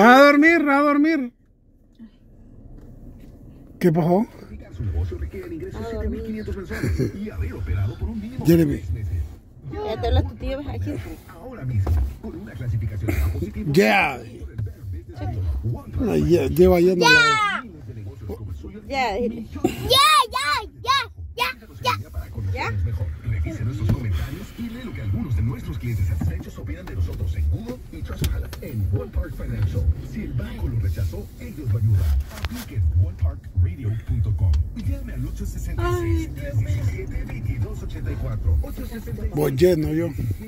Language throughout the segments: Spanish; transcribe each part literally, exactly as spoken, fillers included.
A dormir, a dormir. ¿Qué pasó? Su negocio requiere ingresos de siete mil quinientos mensuales y haber operado por un mínimo Jeremy. de seis meses. Ya te hablas tu tío, ves aquí. Ahora mismo, con una clasificación A positiva. Ya. Ay, ya, lleva yendo. Ya. Ya, dile. Ya, ya, ya, ya, ya. Para conocernos mejor, revise nuestros comentarios y lee lo que algunos de nuestros clientes satisfechos opinan de nosotros en Google y Trustpilot en OnePark Financial. Si el banco lo rechazó, ellos lo ayudan. Aplique en one park radio punto com y llame al ocho seis seis, tres uno siete, dos dos ocho cuatro. ocho seis seis, Voy lleno yo.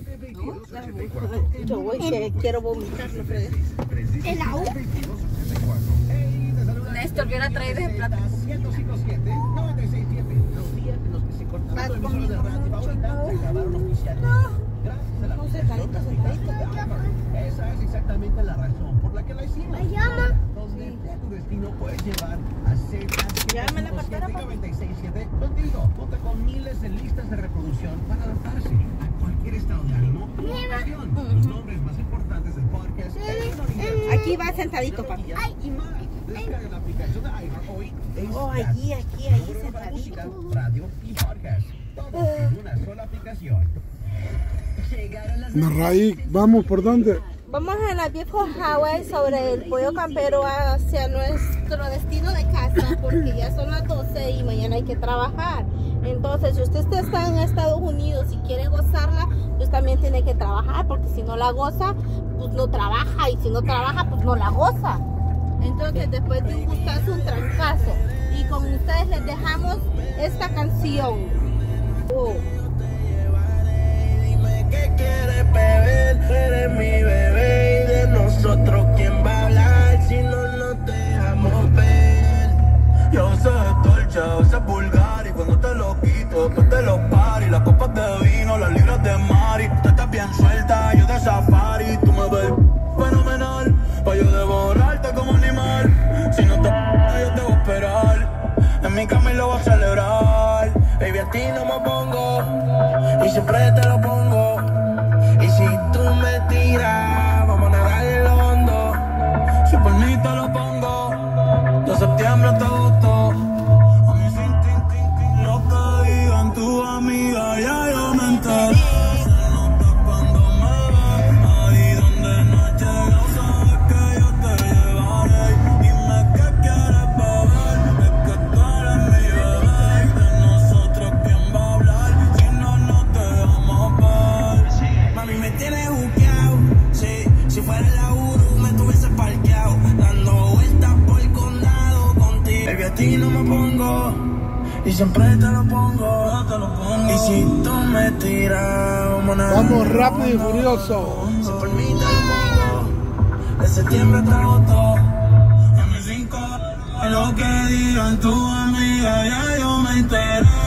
Yo voy que quiero vomitar, no fregues. ¿En la U? Néstor, hubiera traído ese plato. No, sentadito, sentadito. Esa es exactamente la razón por la que la hicimos. ¿Me llama? Donde tu destino puedes llevar a Z Llame la cartera, papi. noventa y seis siete contigo. Cuenta con miles de listas de reproducción para adaptarse a cualquier estado de ánimo o ocasión. Los nombres más importantes del podcast. Aquí va sentadito, papi. Y más. Descarga la aplicación de iHeart hoy. Oh, allí, aquí, ahí sentadito. Radio y podcast. Todo en una sola aplicación. Narraí, vamos, ¿por dónde? Vamos a la viejo Hawaii sobre el pollo campero hacia nuestro destino de casa porque ya son las doce y mañana hay que trabajar. Entonces, si usted está en Estados Unidos y quiere gozarla, pues también tiene que trabajar porque si no la goza, pues no trabaja y si no trabaja, pues no la goza. Entonces, después de un gustazo, un trancazo. Y con ustedes les dejamos esta canción. Oh. ¿Qué quieres beber? Eres mi bebé y de nosotros quién va a hablar si no nos dejamos ver. Yo sé torcha, a veces vulgar y cuando te lo quito después te lo pari. Las copas de vino, las libras de mari. Tú estás bien suelta, yo de safari. Tú me ves fenomenal, pa' yo devorarte como animal. Si no te yo te voy a esperar. En mi cama y lo voy a celebrar. Baby, a ti no me pongo y siempre te lo pongo. Y si tú me tiras, vamos a nadar el hondo. Si por mí te lo pongo, de septiembre hasta agosto. A mí sin tin, tin, tin, lo que digan tu amiga, ya yo me enteré. Se nota cuando me ves, ahí donde no he llegado, sabes que yo te llevaré. Dime qué quieres beber, es que tú eres mi bebé. De nosotros quién va a hablar, si no nos dejamos ver. Mami me tienes buqueado, sí, si fuera la Uru me tuviese parqueado, dando vueltas por el condado contigo. Baby, a ti no me pongo y siempre te lo pongo, te lo pongo. Y si tú me tiras, vamos a Vamos rápido y furioso. si por mí te lo pongo, de septiembre hasta agosto. A mis cinco, lo que digan tu amiga, ya yo me enteré.